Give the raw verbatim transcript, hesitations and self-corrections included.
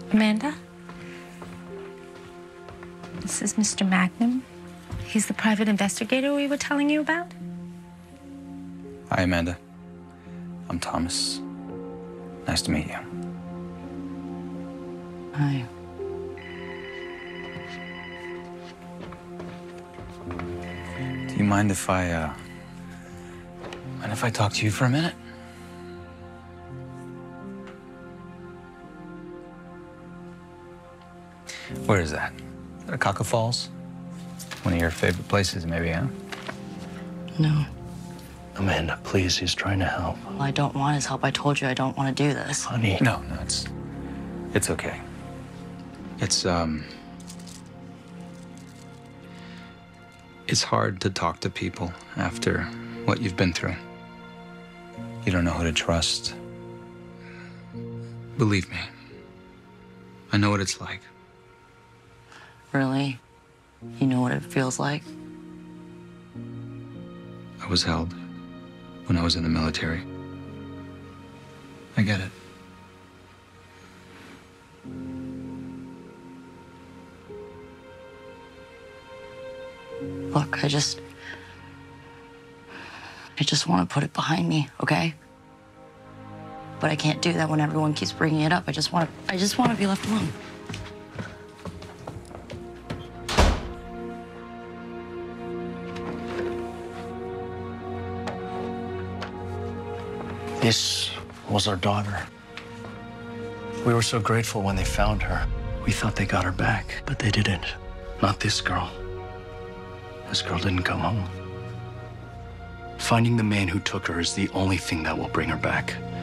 Amanda? This is Mister Magnum. He's the private investigator we were telling you about. Hi, Amanda. I'm Thomas. Nice to meet you. Hi. Do you mind if I, uh... mind if I talk to you for a minute? Where is that? Is that Akaka Falls? One of your favorite places, maybe, huh? No. Amanda, please, he's trying to help. Well, I don't want his help. I told you I don't want to do this. Honey. No, no, it's... it's okay. It's, um... it's hard to talk to people after what you've been through. You don't know who to trust. Believe me, I know what it's like. Really? You know what it feels like? I was held when I was in the military. I get it. Look, I just... I just want to put it behind me, okay? But I can't do that when everyone keeps bringing it up. I just want to... I just want to be left alone. This was our daughter. We were so grateful when they found her. We thought they got her back, but they didn't. Not this girl. This girl didn't come home. Finding the man who took her is the only thing that will bring her back.